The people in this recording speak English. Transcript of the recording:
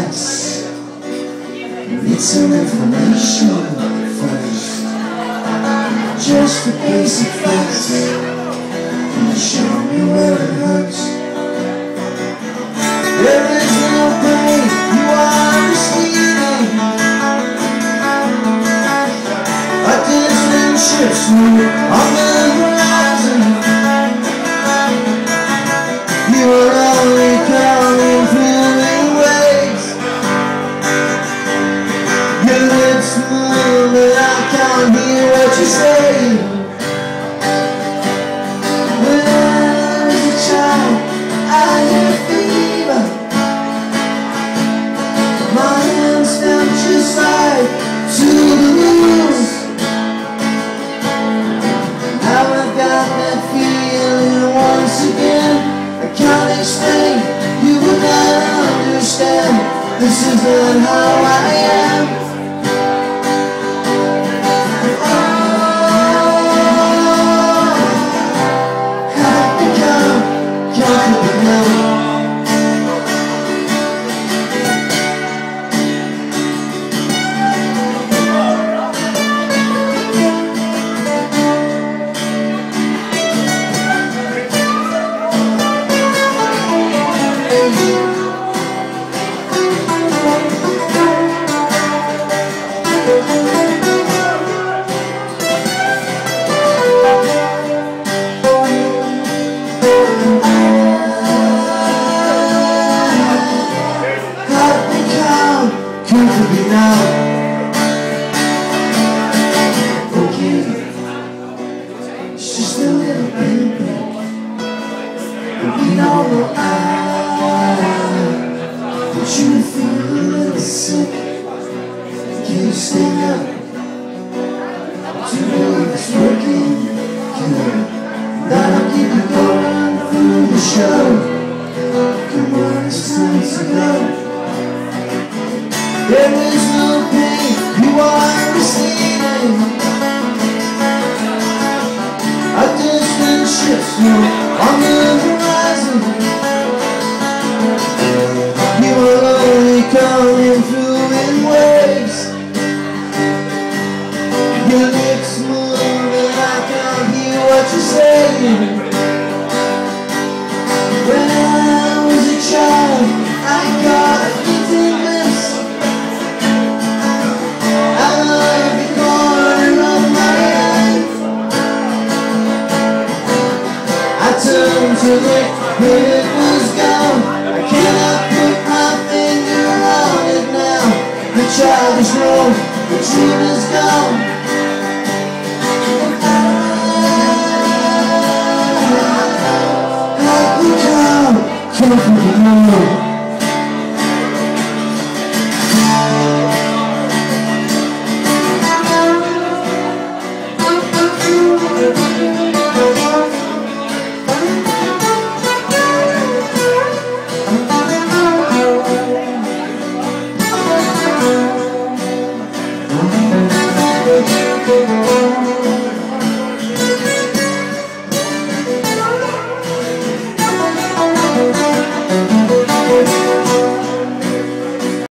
yes. Need some information first. Just the basic facts. Can you show me where it hurts? There is no pain you are receiving. A distant ship's on the horizon. You are only coming through in waves. Your lips move but I can't hear what you say. When I was a child I had fever. My hands felt just like to the news. Now I've got that feeling once again. I can't explain, you will not understand. This is not how I am. You feel a little sick. Can you stand up to believe it's working? Good. That'll keep you going through the show. Come on, it's time to go. There is no pain you are receiving. A distant ship's on the horizon. You are only coming through in waves. Your lips move and I can't hear what you're saying. When I was a child, I got a fleeting glimpse out of every corner of my eye. I turned to look, but it was gone. I cannot put my finger on it now. The childish role, the dream is gone. Come on. Thank you.